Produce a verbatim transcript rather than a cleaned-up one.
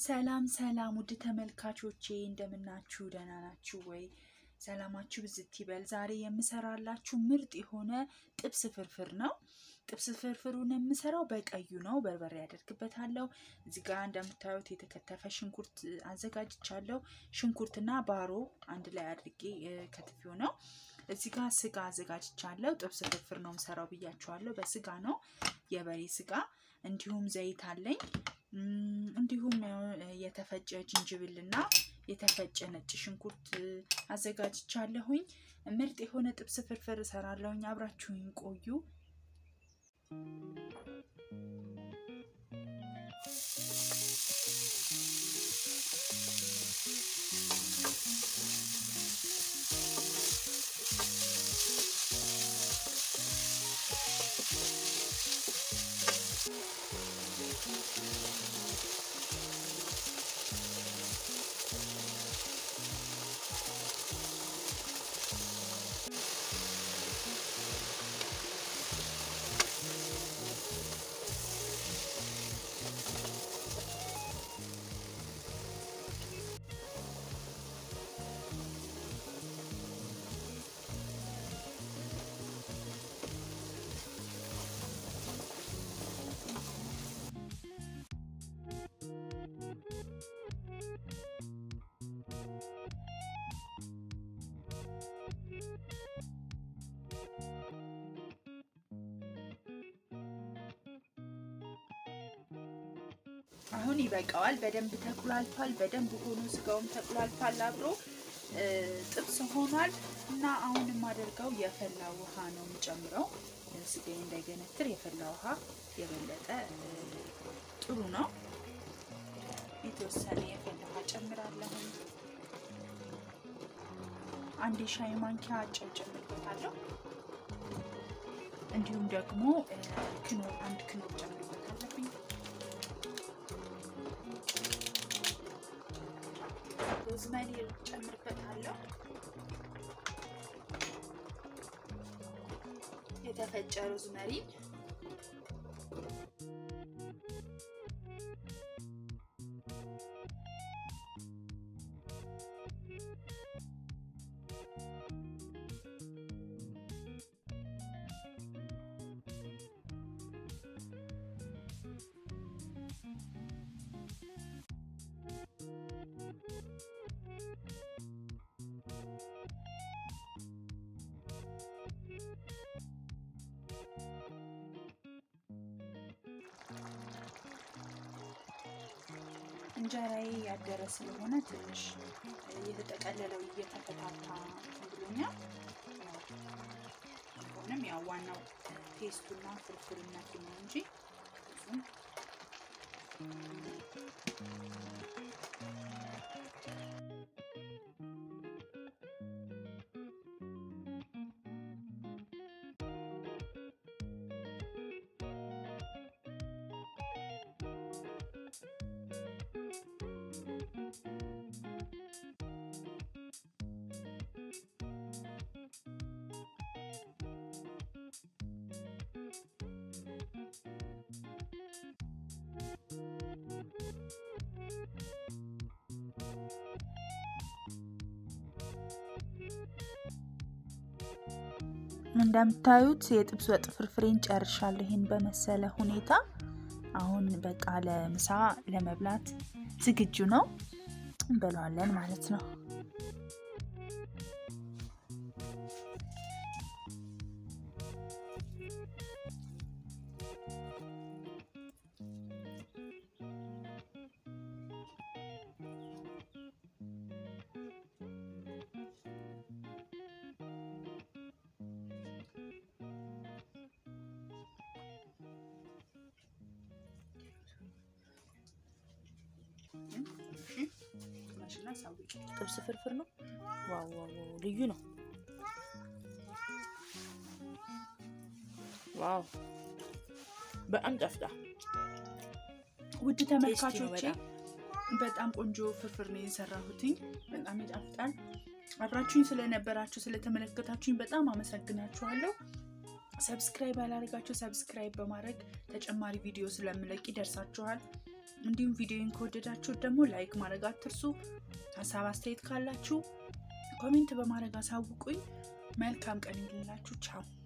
ሰላም ሰላም ውድ ተመልካቾቼ እንደምናችሁ ደህና ናችሁ ወይ? ሰላማችሁ ብዝት ይበል። ዛሬ የምሰራላችሁ ምርጥ የሆነ ጥብስ ፍርፍር ነው። ጥብስ ፍርፍሩን የምሰራው በቀዩ ነው። በርበሬ ያደርግበታለሁ። እዚህ ጋር እንደምታዩት የተከተፈ ሽንኩርት አዘጋጅቻለሁ። ሽንኩርትና ባሮ አንድ ላይ አድርጌ ከትፌው ነው። እዚህ ጋር ስጋ አዘጋጅቻለሁ። ጥብስ ፍርፍር ነው የምሰራው ብያችኋለሁ። በስጋ ነው፣ የበሬ ስጋ። እንዲሁም ዘይት አለኝ። እንዲሁም የተፈጨ ጅንጅብልና የተፈጨ ነጭ ሽንኩርት አዘጋጅቻለሁኝ። ምርጥ የሆነ ጥብስ ፍርፍር እሰራለሁኝ። አብራችሁኝ ቆዩ። አሁን ይበቃዋል። በደንብ ተቁላልቷል። በደንብ ሆኖ ስጋውም ተቁላልቷል። አብሮ ጥብስ ሆኗል እና አሁን የማደርገው የፈላ ውሃ ነው የምጨምረው። ስጋዬ እንዳይገነትር የፈላ ውሃ የበለጠ ጥሩ ነው። የተወሰነ የፈላ ውሃ ጨምራለሁ። አንድ ሻይ ማንኪያ ጨው ጨምርበታለሁ። እንዲሁም ደግሞ ክኖር አንድ ክኖር ጨምርበታለሁ። ሮዝመሪ ጨምርበታለሁ። የተፈጨ ሮዝመሪ እንጀራዬ ያደረ ስለሆነ ትንሽ የተጠቀለለው እየተፈታታ ብሎኛል። ሆነም ያው ዋናው ቴስቱና ፍርፍርነቱ ነው እንጂ እንደምታዩት የጥብስ ወጥ ፍርፍሬን ጨርሻለሁ። ይሄን በመሰለ ሁኔታ አሁን በቃ ለምሳ ለመብላት ዝግጁ ነው። እንበላለን ማለት ነው። ጥብስ ፍርፍር ነው። ዋው ዋው ልዩ ነው። ዋው በጣም ጣፍጣ። ውድ ተመልካቾቼ በጣም ቆንጆ ፍርፍር ነው የሰራሁትኝ። በጣም ይጣፍጣል። አብራችሁኝ ስለነበራችሁ ስለተመለከታችሁኝ በጣም አመሰግናችኋለሁ። ሰብስክራይብ አላደረጋችሁ ሰብስክራይብ በማድረግ ተጨማሪ ቪዲዮ ስለምለቅ ይደርሳችኋል። እንዲሁም ቪዲዮን ከወደዳችሁ ደግሞ ላይክ ማድረግ አትርሱ። ሐሳብ አስተያየት ካላችሁ ኮሜንት በማድረግ አሳውቁኝ። መልካም ቀን ይሁንላችሁ። ቻው